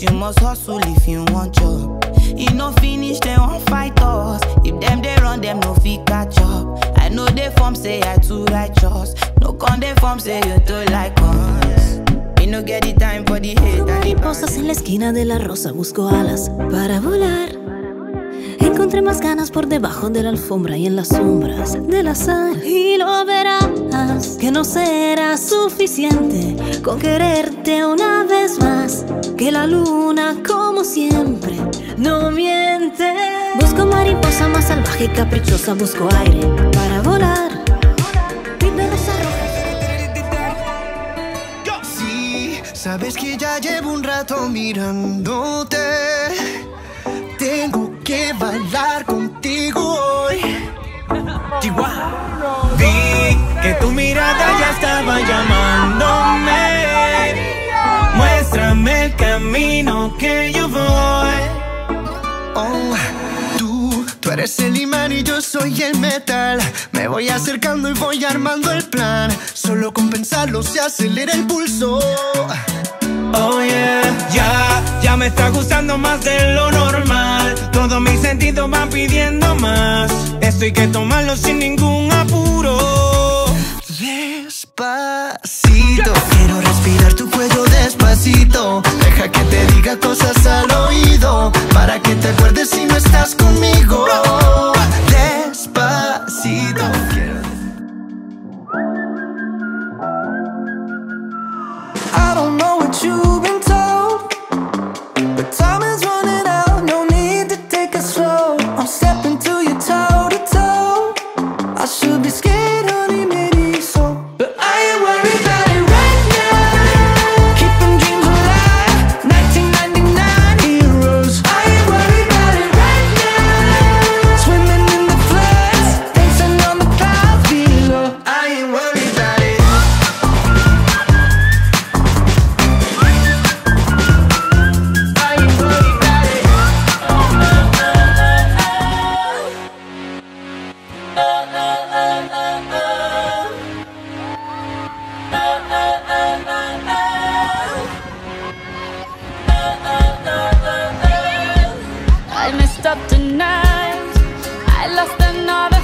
you must hustle if you want job. You no finish, they won't fight us. If them they run, them no fit catch up. I know they form say I too righteous. No con they form say you too like us. We no get the time for the hate and the mariposas en la esquina de la rosa, busco alas para volar. Encontré más ganas por debajo de la alfombra y en las sombras del azar. Y lo verás, que no será suficiente con quererte una vez más. Que la luna, como siempre, no miente. Busco mariposa más salvaje y caprichosa, busco aire para volar. Sí, sabes que ya llevo un rato mirándote. Tengo que bailar contigo hoy. Chihuahua. Vi que tu mirada ya estaba llamándome. Muéstrame el camino que yo voy. Oh, tú eres el imán y yo soy el metal. Me voy acercando y voy armando el plan. Solo con pensarlo se acelera el pulso. Oh yeah, ya me está gustando más de lo normal. Todos mis sentidos van pidiendo más. Esto hay que tomarlo sin ningún apuro. Despacito, quiero respirar tu cuello despacito. Deja que te diga cosas al oído, para que te acuerdes si no estás conmigo. Despacito. I don't know what you've been told, but time is running out, no need to take it slow. I'm stepping to you toe to toe. I should be scared, honey, maybe so, but I ain't worried about it right now. Keeping dreams alive, 1999 heroes. I ain't worried about it right now. Swimming in the floods, dancing on the clouds below. I ain't worried about it. I messed up tonight. I lost another